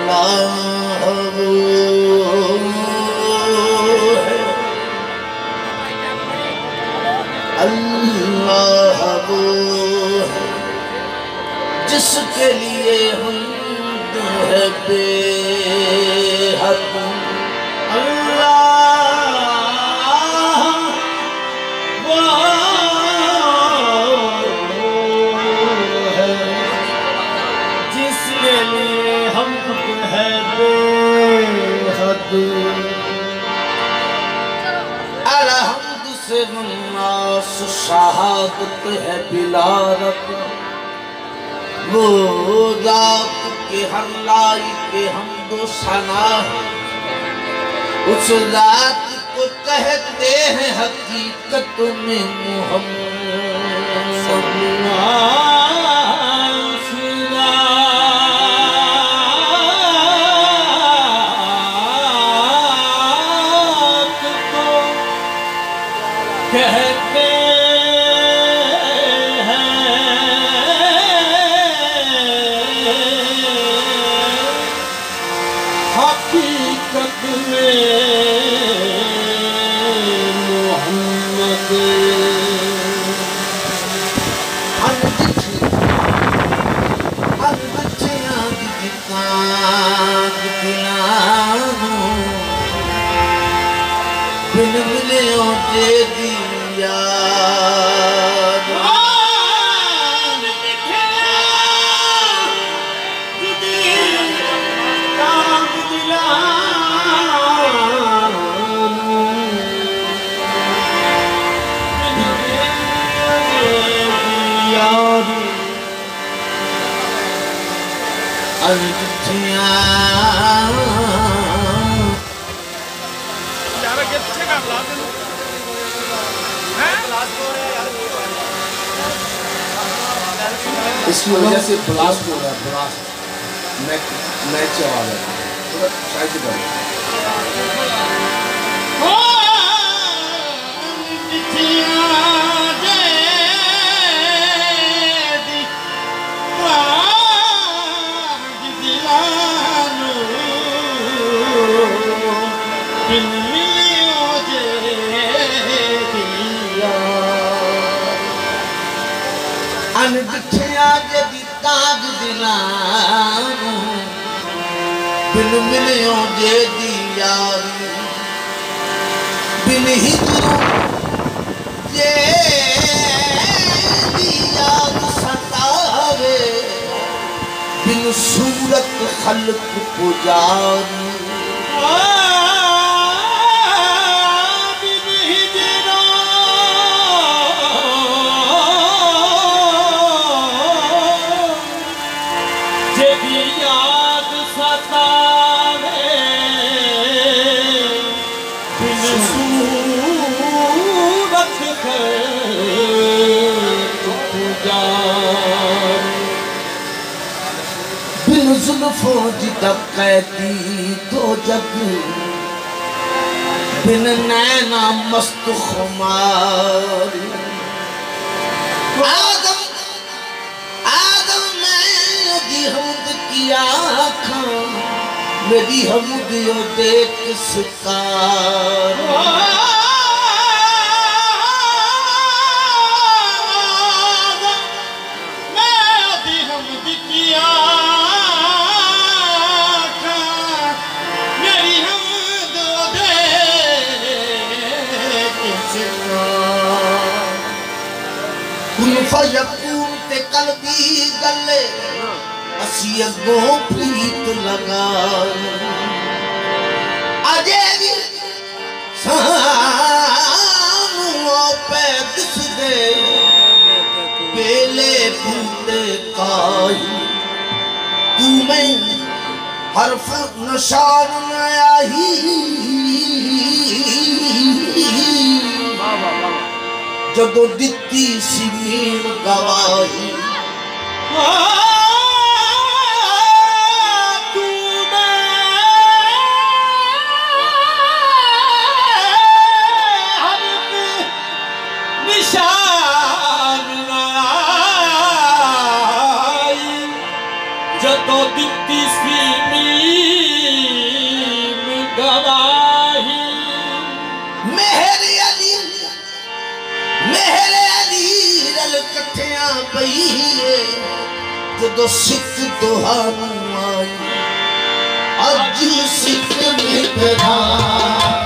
अल्लाह वो है, अल्लाह वो है जिसके लिए हम है बेहद। अलहम्दु से मुन्नास शहादत है बिलारत, वो रात के हर लाई के हमदो सना है, उस रात को कहते हैं हकीकत में मोहम्मद। कहते हैं हकीकत में मोहम्मद। बिन मिले दे दिया इसकी वजह से ब्लास्ट हो रहा है, ब्लास्ट मैच आ रहा है, थोड़ा साइड से करो। बिन मिलियों जे दी यारी, बिन हिजरों जे दी याद सतावे, बिन सूरत खल्क पुजारी। बिन जुल्फों दी कैदी तो जग, बिन नैना मस्त खुमार। आदम आदम मैं दी हमद किया खा, मेरी हमद यो देख सिकार। फयकून ते कल्बी गले, असी अगों प्रीत लगा। अजे भी सानू पे दिस दे, बेले बूटे काई। तू मैं हरफ निशान न आई, जदों दिती सी मीर गवाही। तू हरफ निशान आई, जदों दिती किसी नीम गवाही मेहर अली रल कठिया पई जदों सिख दोहानू आई अज सिख मित्रा